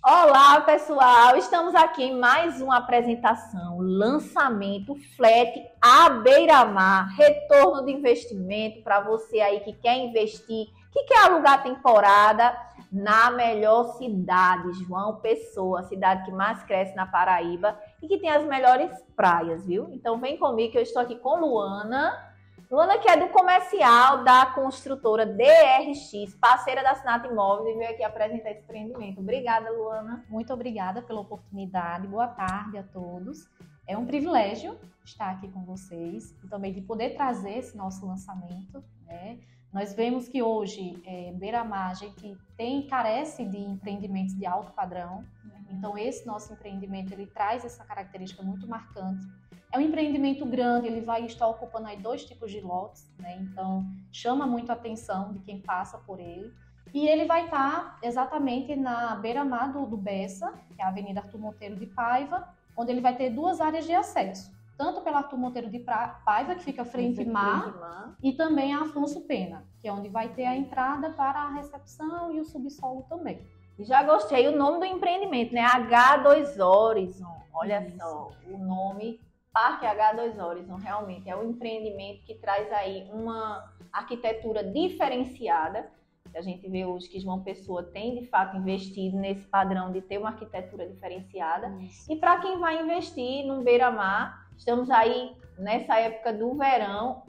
Olá, pessoal! Estamos aqui em mais uma apresentação, lançamento flat à beira-mar, retorno de investimento para você aí que quer investir, que quer alugar temporada na melhor cidade, João Pessoa, a cidade que mais cresce na Paraíba e que tem as melhores praias, viu? Então vem comigo que eu estou aqui com Luana. Luana, que é do comercial da construtora DRX, parceira da Sinatra Imóveis, e veio aqui apresentar esse empreendimento. Obrigada, Luana. Muito obrigada pela oportunidade. Boa tarde a todos. É um privilégio estar aqui com vocês e também de poder trazer esse nosso lançamento, né? Nós vemos que hoje, Beira-Mar, a gente carece de empreendimentos de alto padrão. Então, esse nosso empreendimento, ele traz essa característica muito marcante. É um empreendimento grande, ele vai estar ocupando aí 2 tipos de lotes, né? Então, chama muito a atenção de quem passa por ele. E ele vai estar exatamente na beira-mar do Bessa, que é a Avenida Arthur Monteiro de Paiva, onde ele vai ter 2 áreas de acesso. Tanto pela Arthur Monteiro de Paiva, que fica frente mar, e também a Afonso Pena, que é onde vai ter a entrada para a recepção e o subsolo também. E já gostei o nome do empreendimento, né? H2 Horizon. Olha só, o nome Parque H2 Horizon realmente é um empreendimento que traz aí uma arquitetura diferenciada. A gente vê hoje que João Pessoa tem de fato investido nesse padrão de ter uma arquitetura diferenciada. Isso. E para quem vai investir no beira-mar, estamos aí nessa época do verão,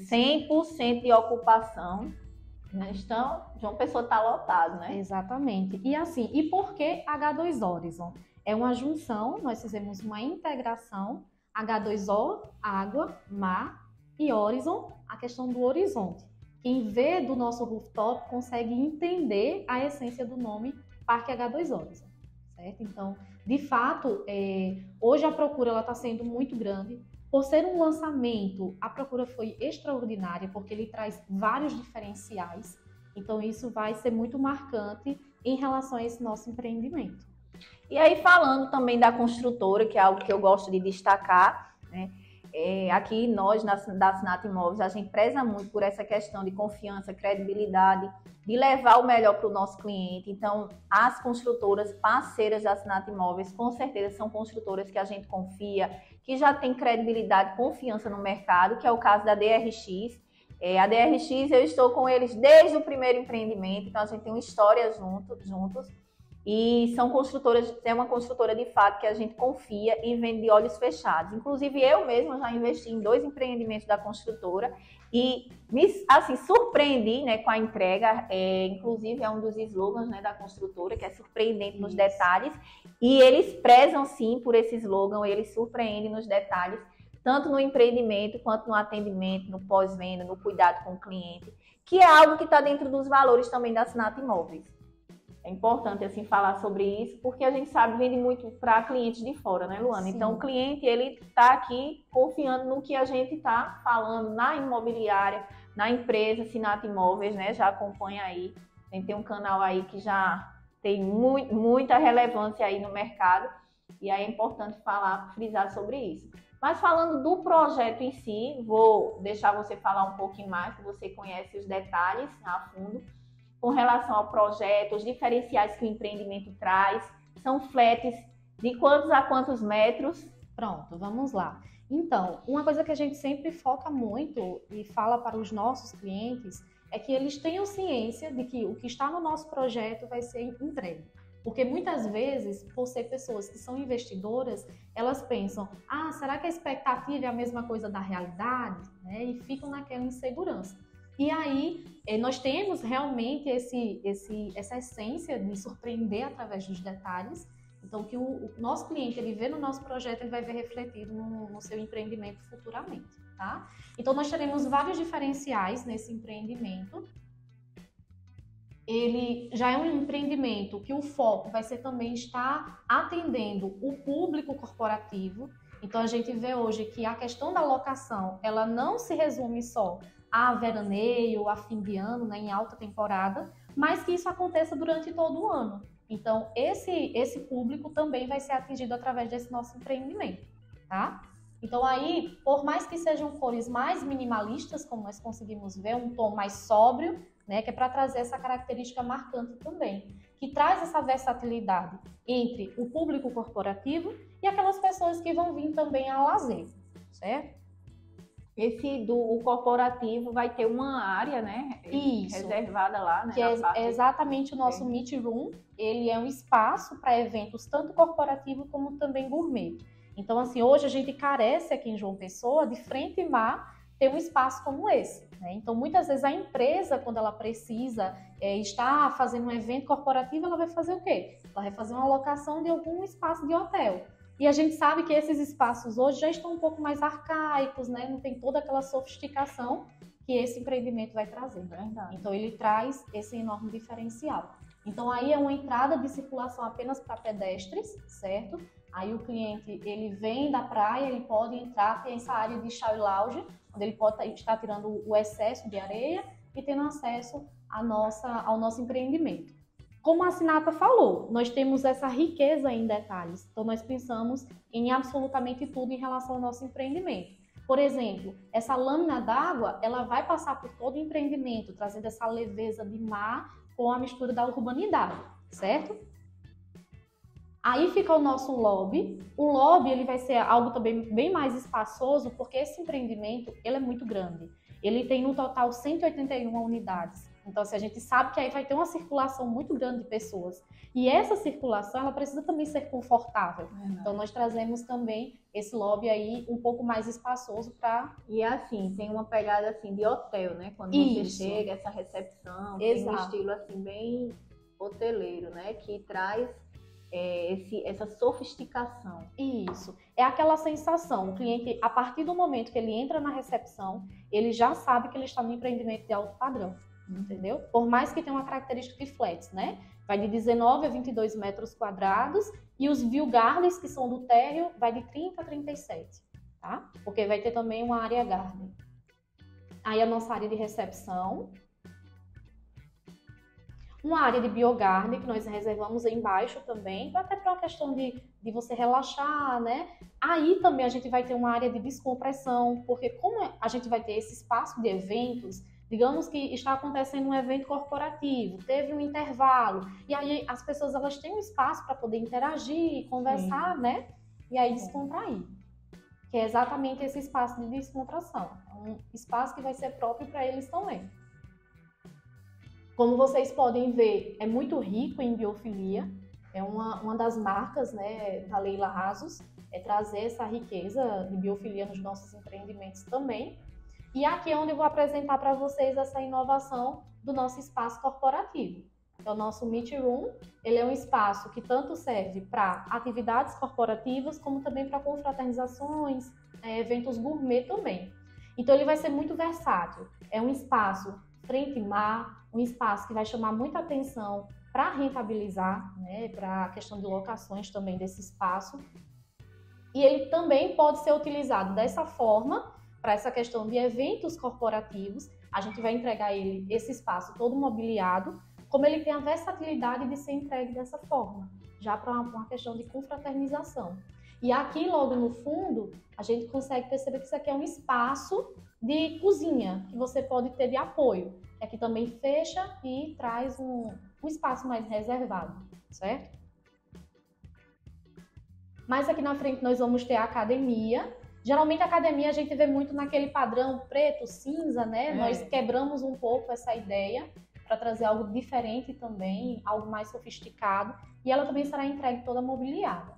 100% de ocupação. Então, João Pessoa está lotado, né? Exatamente. E assim, e por que H2 Horizon? É uma junção, nós fizemos uma integração, H2O, água, mar, e Horizon, a questão do horizonte. Quem vê do nosso rooftop consegue entender a essência do nome Parque H2 Horizon, certo? Então, de fato, hoje a procura está sendo muito grande. Por ser um lançamento, a procura foi extraordinária, porque ele traz vários diferenciais. Então, isso vai ser muito marcante em relação a esse nosso empreendimento. E aí, falando também da construtora, que é algo que eu gosto de destacar, né? Aqui nós, da Sinatra Imóveis, a gente preza muito por essa questão de confiança, credibilidade, de levar o melhor para o nosso cliente. Então, as construtoras parceiras da Sinatra Imóveis, com certeza, são construtoras que a gente confia, que já tem credibilidade, confiança no mercado, que é o caso da DRX. A DRX, eu estou com eles desde o primeiro empreendimento, então a gente tem uma história juntos. E são construtoras, é uma construtora de fato que a gente confia e vende de olhos fechados. Inclusive, eu mesma já investi em 2 empreendimentos da construtora e me surpreendi, né, com a entrega. Inclusive, é um dos slogans, né, da construtora, que é surpreendente nos detalhes. E eles prezam, sim, por esse slogan, eles surpreendem nos detalhes, tanto no empreendimento quanto no atendimento, no pós-venda, no cuidado com o cliente, que é algo que está dentro dos valores também da Sinatra Imóveis. É importante assim falar sobre isso, porque a gente sabe vende muito para clientes de fora, né, Luana? Sim. Então o cliente ele está aqui confiando no que a gente está falando na imobiliária, na empresa Sinatra Imóveis, né? Já acompanha aí, a gente tem um canal aí que já tem muita relevância aí no mercado e aí é importante frisar sobre isso. Mas falando do projeto em si, vou deixar você falar um pouquinho mais, que você conhece os detalhes a fundo. Com relação ao projeto, os diferenciais que o empreendimento traz, são flats de quantos a quantos metros? Pronto, vamos lá. Então, uma coisa que a gente sempre foca muito e fala para os nossos clientes é que eles tenham ciência de que o que está no nosso projeto vai ser entregue. Porque muitas vezes, por ser pessoas que são investidoras, elas pensam, será que a expectativa é a mesma coisa da realidade? Né? E ficam naquela insegurança. E aí, nós temos realmente essa essência de surpreender através dos detalhes. Então, que o nosso cliente, ele vê no nosso projeto, ele vai ver refletido no seu empreendimento futuramente, tá? Então, nós teremos vários diferenciais nesse empreendimento. Ele já é um empreendimento que o foco vai ser também estar atendendo o público corporativo. Então, a gente vê hoje que a questão da locação, ela não se resume só a veraneio, a fim de ano, né, em alta temporada, mas que isso aconteça durante todo o ano. Então, esse público também vai ser atingido através desse nosso empreendimento, tá? Então, aí, por mais que sejam cores mais minimalistas, como nós conseguimos ver, um tom mais sóbrio, né, que é para trazer essa característica marcante também, que traz essa versatilidade entre o público corporativo e aquelas pessoas que vão vir também ao lazer, certo? O corporativo vai ter uma área, né? Isso. Reservada lá, né? Que é exatamente o nosso Meet Room. Ele é um espaço para eventos tanto corporativo como também gourmet. Então, assim, hoje a gente carece aqui em João Pessoa, de frente e mar, ter um espaço como esse, né? Então, muitas vezes a empresa, quando ela precisa estar fazendo um evento corporativo, ela vai fazer o quê? Ela vai fazer uma locação de algum espaço de hotel. E a gente sabe que esses espaços hoje já estão um pouco mais arcaicos, né? Não tem toda aquela sofisticação que esse empreendimento vai trazer. Verdade. Então, ele traz esse enorme diferencial. Então, aí é uma entrada de circulação apenas para pedestres, certo? Aí o cliente, ele vem da praia, ele pode entrar, tem essa área de shower lounge, onde ele pode estar tirando o excesso de areia e tendo acesso ao nosso empreendimento. Como a Sinata falou, nós temos essa riqueza em detalhes. Então, nós pensamos em absolutamente tudo em relação ao nosso empreendimento. Por exemplo, essa lâmina d'água, ela vai passar por todo o empreendimento, trazendo essa leveza de mar com a mistura da urbanidade, certo? Aí fica o nosso lobby. O lobby, ele vai ser algo também bem mais espaçoso, porque esse empreendimento, ele é muito grande. Ele tem no total 181 unidades. Então, assim, a gente sabe que aí vai ter uma circulação muito grande de pessoas. E essa circulação, ela precisa também ser confortável. Então, nós trazemos também esse lobby aí um pouco mais espaçoso para... E assim, tem uma pegada assim de hotel, né? Quando você chega, essa recepção, tem um estilo assim bem hoteleiro, né? Que traz essa sofisticação. Isso. É aquela sensação. O cliente, a partir do momento que ele entra na recepção, ele já sabe que ele está no empreendimento de alto padrão. Entendeu? Por mais que tenha uma característica de flats, né? Vai de 19 a 22 metros quadrados e os view gardens, que são do térreo, vai de 30 a 37, tá? Porque vai ter também uma área garden. Aí a nossa área de recepção. Uma área de biogarden, que nós reservamos embaixo também, até para uma questão de você relaxar, né? Aí também a gente vai ter uma área de descompressão, porque como a gente vai ter esse espaço de eventos, digamos que está acontecendo um evento corporativo, teve um intervalo, e aí as pessoas elas têm um espaço para poder interagir, conversar, né? E aí descontrair. Que é exatamente esse espaço de descontração. É um espaço que vai ser próprio para eles também. Como vocês podem ver, é muito rico em biofilia. É uma das marcas, né, da Leila Rasos, é trazer essa riqueza de biofilia nos nossos empreendimentos também. E aqui é onde eu vou apresentar para vocês essa inovação do nosso espaço corporativo. É o nosso Meet Room. Ele é um espaço que tanto serve para atividades corporativas, como também para confraternizações, eventos gourmet também. Então ele vai ser muito versátil. É um espaço frente mar, um espaço que vai chamar muita atenção para rentabilizar, né, para a questão de locações também desse espaço. E ele também pode ser utilizado dessa forma, para essa questão de eventos corporativos. A gente vai entregar esse espaço todo mobiliado, como ele tem a versatilidade de ser entregue dessa forma, já para uma questão de confraternização. E aqui, logo no fundo, a gente consegue perceber que isso aqui é um espaço de cozinha, que você pode ter de apoio. Aqui também fecha e traz um espaço mais reservado, certo? Mas aqui na frente nós vamos ter a academia. Geralmente a academia a gente vê muito naquele padrão preto, cinza, né? Nós quebramos um pouco essa ideia para trazer algo diferente também, algo mais sofisticado. E ela também será entregue toda mobiliada.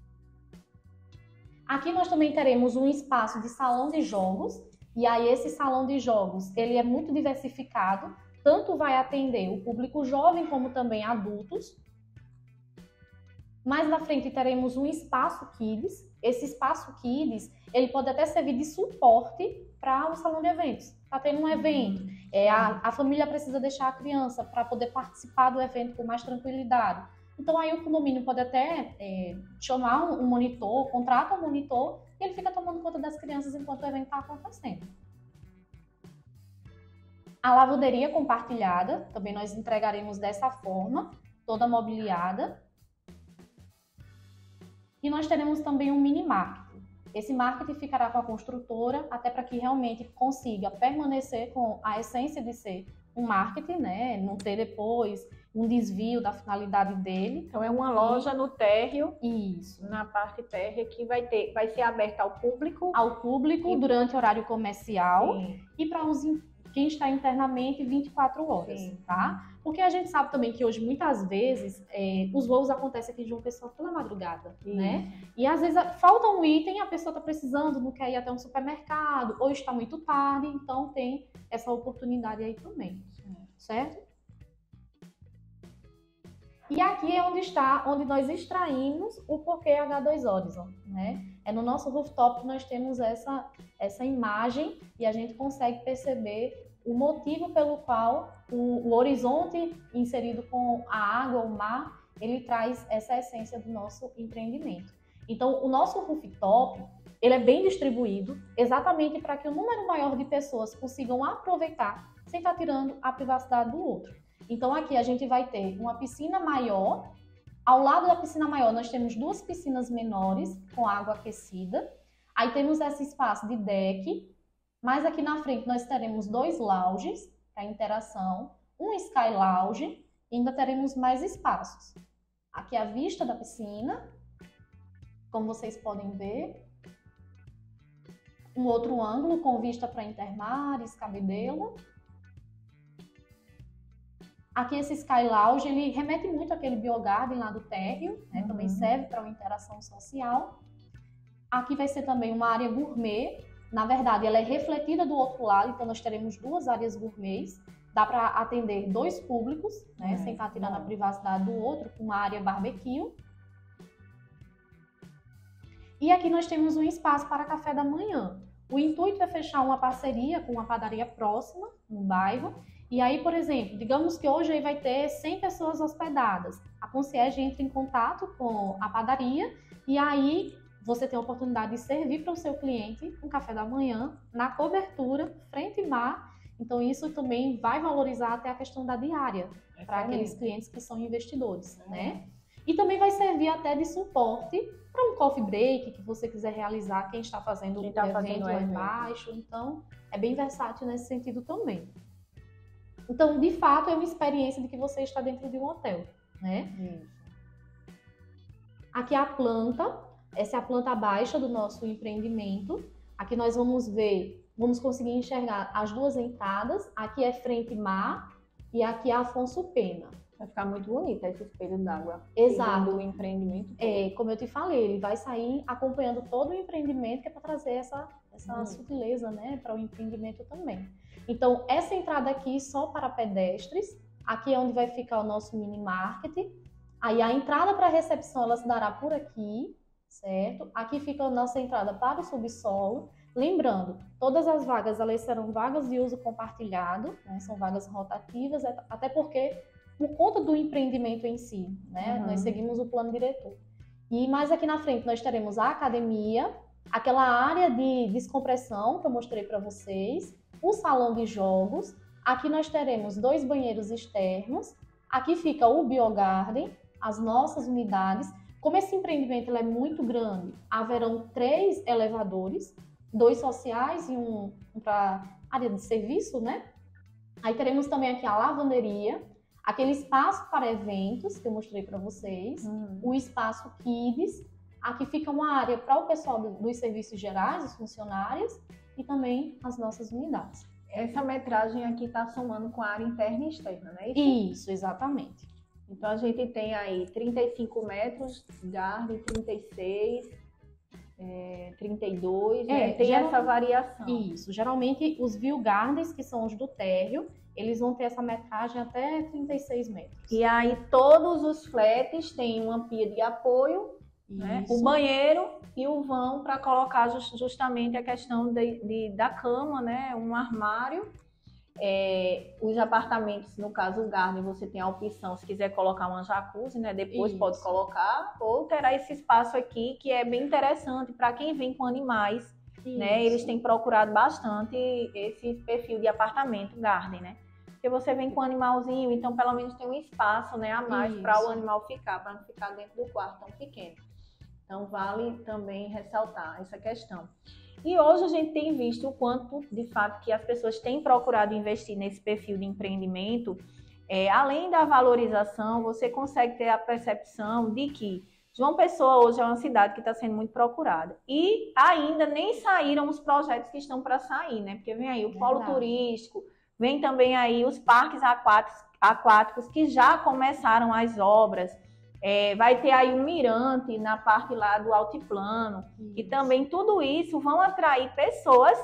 Aqui nós também teremos um espaço de salão de jogos. E aí esse salão de jogos, ele é muito diversificado. Tanto vai atender o público jovem como também adultos. Mais na frente teremos um espaço Kids. Esse espaço Kids, ele pode até servir de suporte para o salão de eventos. Está tendo um evento, a família precisa deixar a criança para poder participar do evento com mais tranquilidade. Então aí o condomínio pode até chamar um monitor, contrata um monitor e ele fica tomando conta das crianças enquanto o evento está acontecendo. A lavanderia compartilhada, também nós entregaremos dessa forma, toda mobiliada. E nós teremos também um mini market. Esse market ficará com a construtora, até para que realmente consiga permanecer com a essência de ser um marketing, né? Não ter depois um desvio da finalidade dele. Então é uma loja no térreo, isso, na parte térrea, que vai ser aberta ao público. Ao público durante horário comercial. Sim. E para quem está internamente 24 horas, Sim. tá? Porque a gente sabe também que hoje, muitas vezes, os voos acontecem aqui de João Pessoa pela madrugada, né? E às vezes falta um item, a pessoa está precisando, não quer ir até um supermercado, ou está muito tarde, então tem essa oportunidade aí também, certo? E aqui é onde nós extraímos o porquê H2 Horizon, né? É no nosso rooftop que nós temos essa imagem e a gente consegue perceber o motivo pelo qual o horizonte inserido com a água, o mar, ele traz essa essência do nosso empreendimento. Então, o nosso rooftop, ele é bem distribuído exatamente para que o número maior de pessoas consigam aproveitar sem estar tirando a privacidade do outro. Então, aqui a gente vai ter uma piscina maior. Ao lado da piscina maior, nós temos 2 piscinas menores com água aquecida. Aí temos esse espaço de deck. Mas aqui na frente nós teremos 2 lounges para interação, um Sky Lounge e ainda teremos mais espaços. Aqui a vista da piscina, como vocês podem ver. Um outro ângulo com vista para Intermares, Cabedelo. Aqui esse Sky Lounge, ele remete muito àquele biogarden lá do térreo, né? Também serve para uma interação social. Aqui vai ser também uma área gourmet. Na verdade, ela é refletida do outro lado, então nós teremos 2 áreas gourmets. Dá para atender 2 públicos, né? Sem estar tirando a privacidade do outro, com uma área barbecue. E aqui nós temos um espaço para café da manhã. O intuito é fechar uma parceria com uma padaria próxima, no bairro. E aí, por exemplo, digamos que hoje aí vai ter 100 pessoas hospedadas. A concierge entra em contato com a padaria e aí você tem a oportunidade de servir para o seu cliente um café da manhã na cobertura, frente e mar. Então, isso também vai valorizar até a questão da diária para aqueles clientes que são investidores, né? E também vai servir até de suporte para um coffee break que você quiser realizar, quem está fazendo o evento lá embaixo. Então, é bem versátil nesse sentido também. Então, de fato, é uma experiência de que você está dentro de um hotel, né? Aqui a planta, essa é a planta baixa do nosso empreendimento. Aqui nós vamos conseguir enxergar as 2 entradas. Aqui é frente mar e aqui é Afonso Pena. Vai ficar muito bonito esse espelho d'água. Exato. Do empreendimento. Como eu te falei, ele vai sair acompanhando todo o empreendimento, que é para trazer essa sutileza, né, para o empreendimento também. Então, essa entrada aqui só para pedestres. Aqui é onde vai ficar o nosso mini market. Aí a entrada para a recepção, ela se dará por aqui, certo? Aqui fica a nossa entrada para o subsolo. Lembrando, todas as vagas, elas serão vagas de uso compartilhado, né? São vagas rotativas, até porque, por conta do empreendimento em si, né? Nós seguimos o plano diretor. E mais aqui na frente, nós teremos a academia, aquela área de descompressão que eu mostrei para vocês, o salão de jogos. Aqui nós teremos 2 banheiros externos. Aqui fica o biogarden, as nossas unidades. Como esse empreendimento ele é muito grande, haverão 3 elevadores, 2 sociais e um para área de serviço, né? Aí teremos também aqui a lavanderia, aquele espaço para eventos que eu mostrei para vocês, o espaço Kids. Aqui fica uma área para o pessoal dos serviços gerais, os funcionários, e também as nossas unidades. Essa metragem aqui está somando com a área interna e externa, não é isso? Isso, exatamente. Então, a gente tem aí 35 metros, garden 36, 32, né? Tem essa variação. Isso, geralmente os view gardens, que são os do térreo, eles vão ter essa metragem até 36 metros. E aí todos os flats têm uma pia de apoio, né? O banheiro e o vão para colocar justamente a questão da cama, né? Um armário. Os apartamentos, no caso o garden, você tem a opção, se quiser colocar uma jacuzzi, né? Depois pode colocar, ou terá esse espaço aqui que é bem interessante para quem vem com animais, né? Eles têm procurado bastante esse perfil de apartamento garden, né? Porque você vem com um animalzinho, então pelo menos tem um espaço, né, a mais para o animal ficar, para não ficar dentro do quarto tão pequeno. Então vale também ressaltar essa questão. E hoje a gente tem visto o quanto, de fato, que as pessoas têm procurado investir nesse perfil de empreendimento. Além da valorização, você consegue ter a percepção de que João Pessoa hoje é uma cidade que está sendo muito procurada. E ainda nem saíram os projetos que estão para sair, né? Porque vem aí o polo turístico, vem também aí os parques aquáticos que já começaram as obras. Vai ter aí um mirante na parte lá do altiplano. E também tudo isso vão atrair pessoas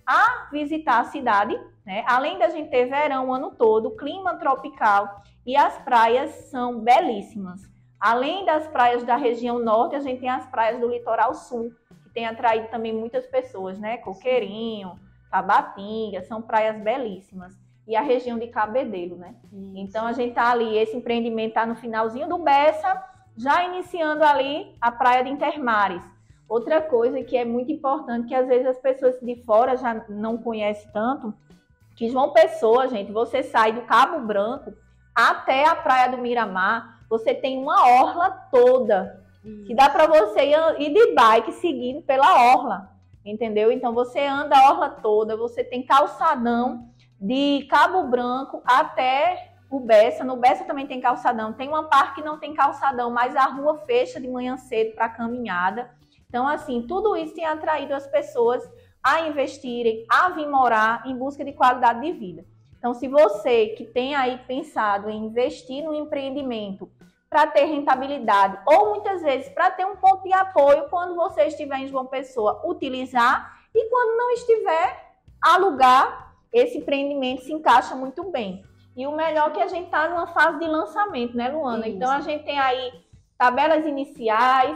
a visitar a cidade, né? Além da gente ter verão o ano todo, clima tropical e as praias são belíssimas. Além das praias da região norte, a gente tem as praias do litoral sul, que tem atraído também muitas pessoas, né? Coqueirinho, Tabatinga, são praias belíssimas. E a região de Cabedelo, né? Isso. Então a gente tá ali, esse empreendimento está no finalzinho do Bessa, já iniciando ali a praia de Intermares. Outra coisa que é muito importante, que às vezes as pessoas de fora já não conhecem tanto, que João Pessoa, gente, você sai do Cabo Branco até a praia do Miramar, você tem uma orla toda, que dá para você ir de bike seguindo pela orla, entendeu? Então você anda a orla toda, você tem calçadão de Cabo Branco até o Bessa. No Bessa também tem calçadão, tem uma parte que não tem calçadão, mas a rua fecha de manhã cedo para caminhada. Então, assim, tudo isso tem atraído as pessoas a investirem, a vir morar em busca de qualidade de vida. Então, se você que tem aí pensado em investir no empreendimento para ter rentabilidade, ou muitas vezes para ter um ponto de apoio quando você estiver em João Pessoa, utilizar, e quando não estiver, alugar, esse empreendimento se encaixa muito bem. E o melhor é que a gente está numa fase de lançamento, né, Luana? Isso. Então, a gente tem aí tabelas iniciais,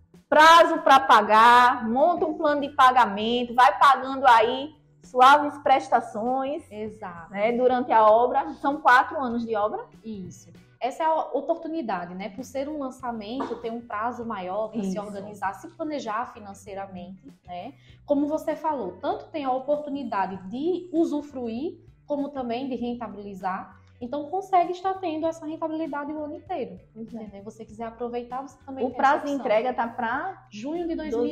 prazo para pagar, monta um plano de pagamento, vai pagando aí suaves prestações. Exato. Né, durante a obra. São 4 anos de obra. Isso. Essa é a oportunidade, né? Por ser um lançamento, ter um prazo maior para se organizar, se planejar financeiramente, né? Como você falou, tanto tem a oportunidade de usufruir, como também de rentabilizar. Então, consegue estar tendo essa rentabilidade o ano inteiro. Se você quiser aproveitar, você também tem o prazo de entrega está para junho de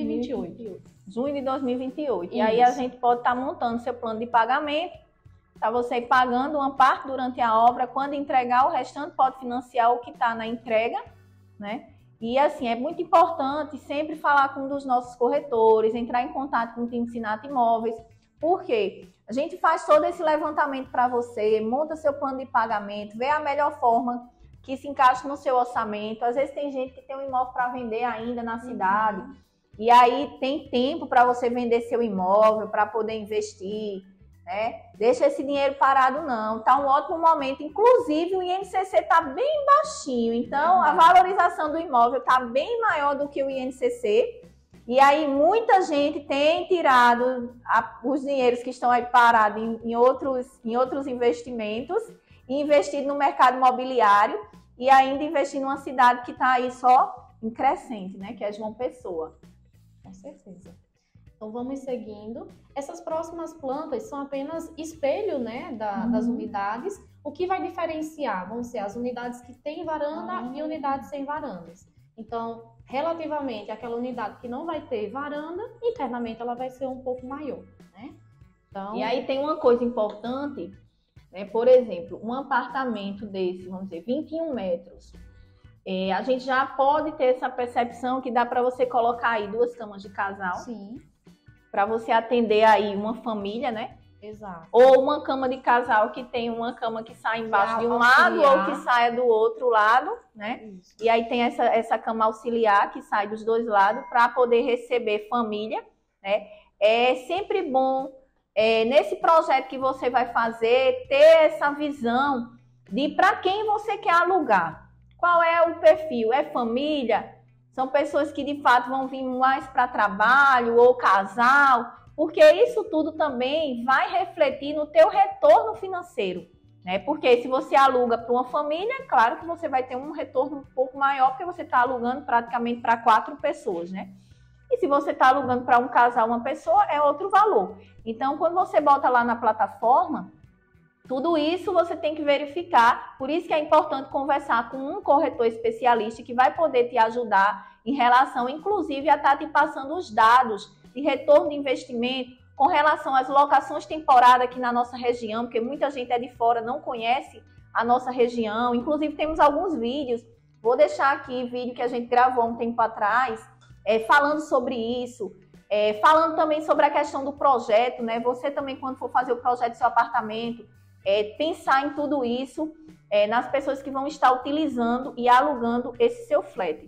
2028. Junho de 2028. Isso. E aí a gente pode estar montando seu plano de pagamento, para você ir pagando uma parte durante a obra. Quando entregar, o restante pode financiar o que está na entrega, né? E assim, é muito importante sempre falar com um dos nossos corretores, entrar em contato com o time Sinat Imóveis. Por quê? A gente faz todo esse levantamento para você, monta seu plano de pagamento, vê a melhor forma que se encaixa no seu orçamento. Às vezes tem gente que tem um imóvel para vender ainda na cidade, e aí tem tempo para você vender seu imóvel, para poder investir, né? Deixa esse dinheiro parado não, tá um ótimo momento. Inclusive o INCC tá bem baixinho, então a valorização do imóvel tá bem maior do que o INCC. E aí muita gente tem tirado os dinheiros que estão aí parados em outros investimentos e investido no mercado imobiliário e ainda investir numa cidade que está aí só em crescente, né? Que é João Pessoa. Com certeza. Então vamos seguindo. Essas próximas plantas são apenas espelho, né, das unidades. O que vai diferenciar vão ser as unidades que têm varanda e unidades sem varandas. Então, relativamente àquela unidade que não vai ter varanda, internamente ela vai ser um pouco maior, né? Então, e aí tem uma coisa importante, né? Por exemplo, um apartamento desse, vamos dizer, 21 metros. A gente já pode ter essa percepção que dá para você colocar aí 2 camas de casal. Sim. Para você atender aí uma família, né? Exato. Ou uma cama de casal que tem uma cama que sai embaixo de um lado ou que saia do outro lado, né? Isso. E aí tem essa cama auxiliar que sai dos 2 lados para poder receber família, né? É sempre bom, nesse projeto que você vai fazer, ter essa visão de para quem você quer alugar. Qual é o perfil? É família? São pessoas que de fato vão vir mais para trabalho ou casal? Porque isso tudo também vai refletir no teu retorno financeiro, né? Porque se você aluga para uma família, claro que você vai ter um retorno um pouco maior, porque você está alugando praticamente para 4 pessoas, né? E se você está alugando para um casal, uma pessoa, é outro valor. Então, quando você bota lá na plataforma, tudo isso você tem que verificar. Por isso que é importante conversar com um corretor especialista que vai poder te ajudar em relação, inclusive, a estar te passando os dados de retorno de investimento com relação às locações temporárias aqui na nossa região, porque muita gente é de fora, não conhece a nossa região. Inclusive, temos alguns vídeos, vou deixar aqui vídeo que a gente gravou um tempo atrás, falando sobre isso, falando também sobre a questão do projeto, né? Você também, quando for fazer o projeto do seu apartamento, pensar em tudo isso, nas pessoas que vão estar utilizando e alugando esse seu flat.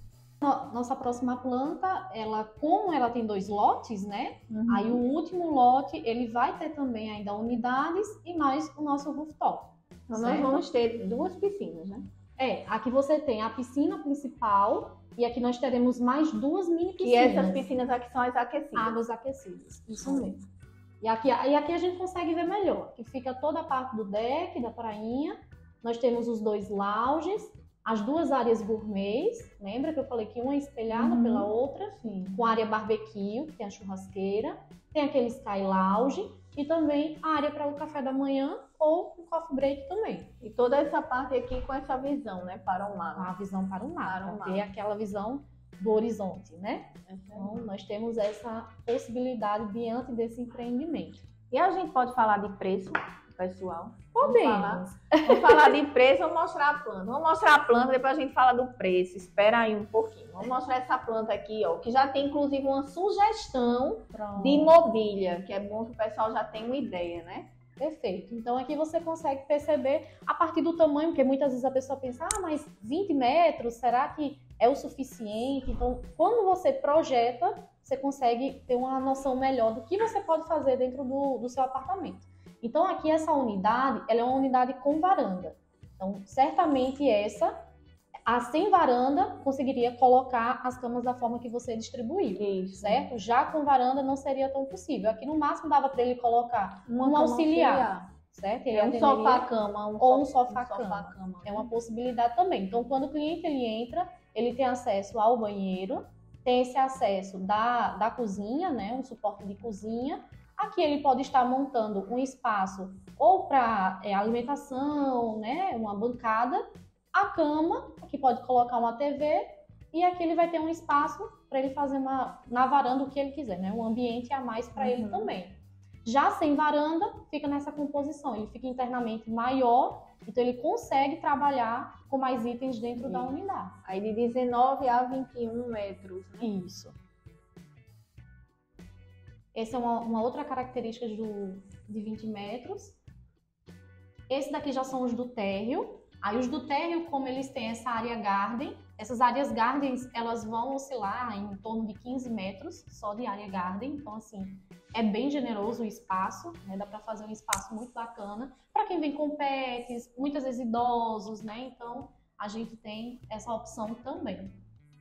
Nossa próxima planta, como ela tem 2 lotes, né? Aí o último lote, ele vai ter também ainda unidades e mais o nosso rooftop. Então, nós vamos ter 2 piscinas, né? Aqui você tem a piscina principal e aqui nós teremos mais 2 mini piscinas. E essas piscinas aqui são as aquecidas. Águas aquecidas, isso mesmo. E aqui a gente consegue ver melhor. Aqui fica toda a parte do deck, da prainha. Nós temos os 2 lounges, as 2 áreas gourmets. Lembra que eu falei que uma é espelhada pela outra? Sim. Com a área barbecue, que tem a churrasqueira. Tem aquele Sky Lounge e também a área para o café da manhã ou o coffee break também. E toda essa parte aqui com essa visão, né, para o mar. A visão para o mar, ter aquela visão do horizonte, né? Então, nós temos essa possibilidade diante desse empreendimento. E a gente pode falar de preço, pessoal? Podemos. Vamos falar de preço, vamos mostrar a planta. Vamos mostrar a planta, depois a gente fala do preço. Espera aí um pouquinho. Vamos mostrar essa planta aqui, ó, que já tem inclusive uma sugestão de mobília, que é bom que o pessoal já tenha uma ideia, né? Perfeito. Então aqui você consegue perceber a partir do tamanho, porque muitas vezes a pessoa pensa, mas 20 metros, será que é o suficiente? Então, quando você projeta, você consegue ter uma noção melhor do que você pode fazer dentro do seu apartamento. Então aqui essa unidade, ela é uma unidade com varanda. Então, certamente a sem varanda, conseguiria colocar as camas da forma que você distribuiu, Isso. certo? Já com varanda não seria tão possível. Aqui no máximo dava para ele colocar um auxiliar, certo? Ele um sofá-cama. Ou um sofá-cama. É uma possibilidade também. Então, quando o cliente ele entra, ele tem acesso ao banheiro, tem esse acesso da cozinha, né? Um suporte de cozinha. Aqui ele pode estar montando um espaço ou para alimentação, né? Uma bancada. A cama, aqui pode colocar uma TV e aqui ele vai ter um espaço para ele fazer na varanda o que ele quiser, né? Um ambiente a mais para ele também. Já sem varanda, fica nessa composição, ele fica internamente maior, então ele consegue trabalhar com mais itens dentro da unidade. Aí de 19 a 21 metros. Né? Isso. Essa é uma outra característica de 20 metros. Esse daqui já são os do térreo. Aí os do térreo, como eles têm essa área garden, essas áreas gardens, elas vão oscilar em torno de 15 metros só de área garden. Então, assim, é bem generoso o espaço, né? Dá para fazer um espaço muito bacana para quem vem com pets, muitas vezes idosos, né? Então, a gente tem essa opção também.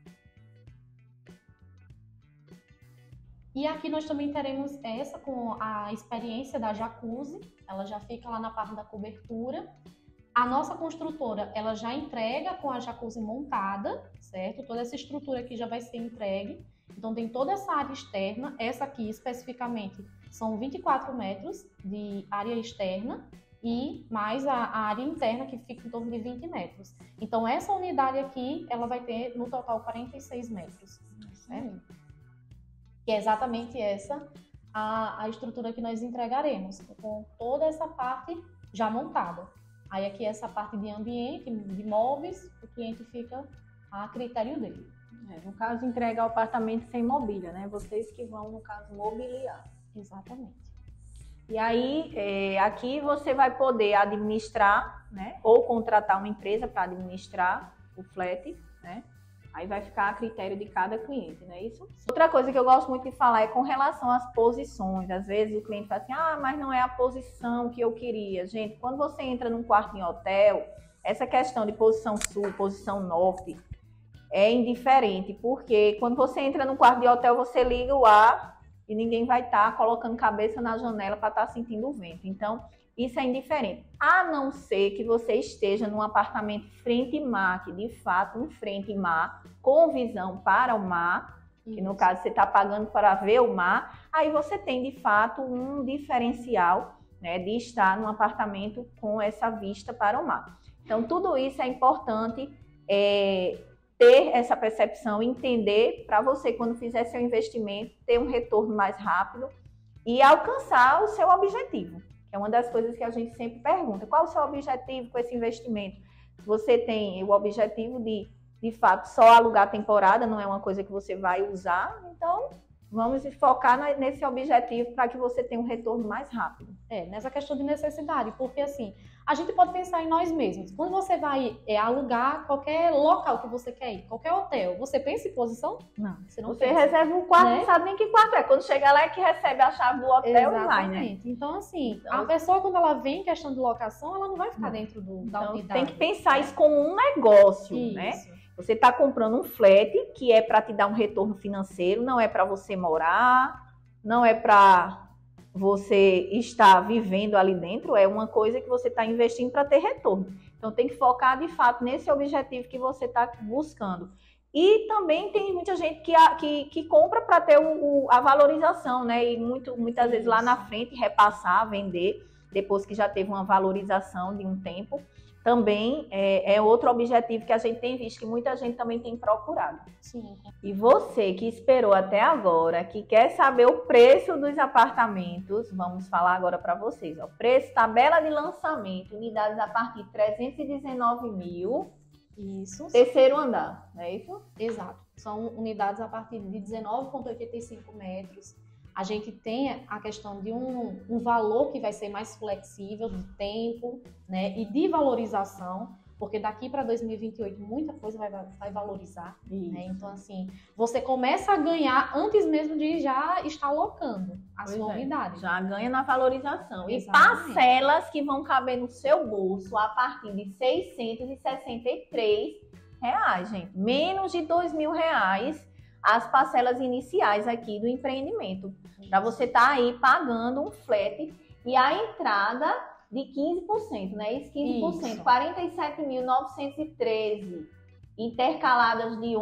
E aqui nós também teremos essa com a experiência da jacuzzi. Ela já fica lá na parte da cobertura. A nossa construtora, ela já entrega com a jacuzzi montada, certo? Toda essa estrutura aqui já vai ser entregue. Então, tem toda essa área externa. Essa aqui, especificamente, são 24 metros de área externa e mais a área interna, que fica em torno de 20 metros. Então, essa unidade aqui, ela vai ter, no total, 46 metros, certo? Que é exatamente essa a estrutura que nós entregaremos, com toda essa parte já montada. Aí aqui essa parte de ambiente, de móveis, o cliente fica a critério dele. No caso, entregar o apartamento sem mobília, né? Vocês que vão, no caso, mobiliar. Exatamente. E aí, aqui você vai poder administrar, né? Ou contratar uma empresa para administrar o flat, né? Aí vai ficar a critério de cada cliente, não é isso? Outra coisa que eu gosto muito de falar é com relação às posições. Às vezes o cliente fala assim, mas não é a posição que eu queria. Gente, quando você entra num quarto em hotel, essa questão de posição sul, posição norte, é indiferente. Porque quando você entra num quarto de hotel, você liga o ar e ninguém vai estar colocando cabeça na janela para estar sentindo o vento. Então, isso é indiferente. A não ser que você esteja num apartamento frente-mar, que de fato um frente-mar, com visão para o mar, que no caso você está pagando para ver o mar, aí você tem de fato um diferencial, né, de estar num apartamento com essa vista para o mar. Então tudo isso é importante ter essa percepção, entender para você, quando fizer seu investimento, ter um retorno mais rápido e alcançar o seu objetivo. É uma das coisas que a gente sempre pergunta. Qual o seu objetivo com esse investimento? Você tem o objetivo de fato, só alugar a temporada, não é uma coisa que você vai usar, então vamos focar nesse objetivo para que você tenha um retorno mais rápido. Nessa questão de necessidade, porque assim, a gente pode pensar em nós mesmos. Quando você vai alugar qualquer local que você quer ir, qualquer hotel, você pensa em posição? Não. Você reserva um quarto, não sabe nem que quarto é. Quando chegar lá é que recebe a chave do hotel. Exatamente. E vai, né? Então, assim, a pessoa, quando ela vem em questão de locação, ela não vai ficar dentro da unidade. Tem que pensar isso como um negócio, né? Você está comprando um flat que é para te dar um retorno financeiro, não é para você morar, não é para você estar vivendo ali dentro, é uma coisa que você está investindo para ter retorno. Então tem que focar de fato nesse objetivo que você está buscando. E também tem muita gente que compra para ter a valorização, né? E muitas vezes lá na frente repassar, vender, depois que já teve uma valorização de um tempo. Também é outro objetivo que a gente tem visto, que muita gente também tem procurado. Sim. E você que esperou até agora, que quer saber o preço dos apartamentos, vamos falar agora para vocês. O preço, tabela de lançamento, unidades a partir de 319 mil. Isso. Terceiro andar, não é isso? Exato. São unidades a partir de 19,85 metros. A gente tem a questão de um valor que vai ser mais flexível do tempo, né, e de valorização, porque daqui para 2028 muita coisa vai valorizar, né? Então, assim, você começa a ganhar antes mesmo de já estar alocando a sua unidade. Já ganha na valorização. Exatamente. E parcelas que vão caber no seu bolso a partir de R$ 663, gente. Menos de R$ 2.000 as parcelas iniciais aqui do empreendimento. Para você estar aí pagando um flat e a entrada de 15%, né? Isso, 15%, 47.913, intercaladas de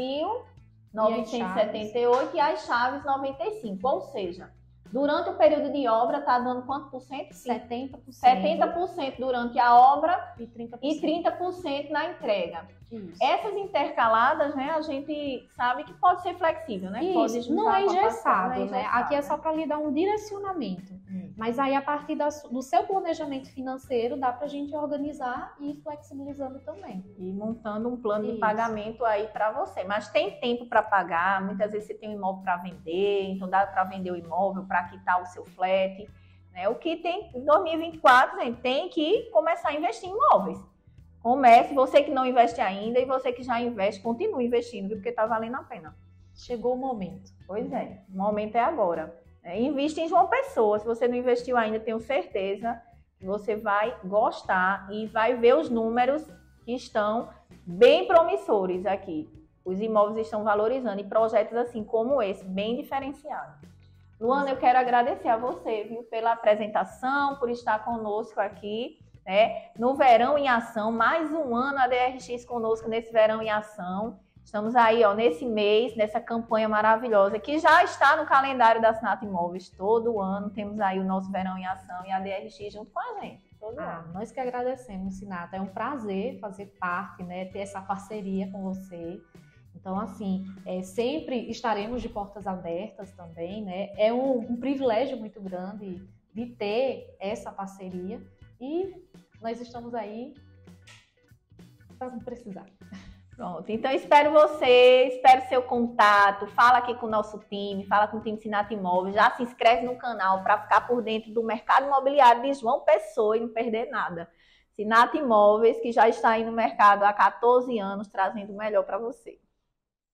11.978 e as chaves 95. Ou seja, durante o período de obra está dando quanto por cento? 70%. 70% durante a obra e 30% na entrega. Isso. Essas intercaladas, né, a gente sabe que pode ser flexível, né? Pode Isso, não é engessado, né? Aqui é só para lhe dar um direcionamento. Mas aí, a partir do seu planejamento financeiro, dá para a gente organizar e ir flexibilizando também. E montando um plano de pagamento aí para você. Mas tem tempo para pagar, muitas vezes você tem um imóvel para vender, então dá para vender o imóvel, para quitar o seu flat. Né? O que tem em 2024, gente, tem que começar a investir em imóveis. Comece, você que não investe ainda e você que já investe, continue investindo, viu? Porque está valendo a pena. Chegou o momento. Pois é, o momento é agora. Invista em João Pessoa. Se você não investiu ainda, tenho certeza que você vai gostar e vai ver os números que estão bem promissores aqui. Os imóveis estão valorizando e projetos assim como esse, bem diferenciados. Luana, eu quero agradecer a você, viu, pela apresentação, por estar conosco aqui. No Verão em Ação, mais um ano a DRX conosco nesse Verão em Ação. Estamos aí, nesse mês, nessa campanha maravilhosa que já está no calendário da Sinatra Imóveis. Todo ano temos aí o nosso Verão em Ação e a DRX junto com a gente. Todo ano. Nós que agradecemos, Sinatra. É um prazer fazer parte, né, ter essa parceria com você. Então, assim, sempre estaremos de portas abertas também, né? É um privilégio muito grande de ter essa parceria e nós estamos aí para precisar. Pronto, então espero você, espero seu contato, fala aqui com o nosso time, fala com o time Sinatra Imóveis, já se inscreve no canal para ficar por dentro do mercado imobiliário de João Pessoa e não perder nada. Sinatra Imóveis, que já está aí no mercado há 14 anos, trazendo o melhor para você.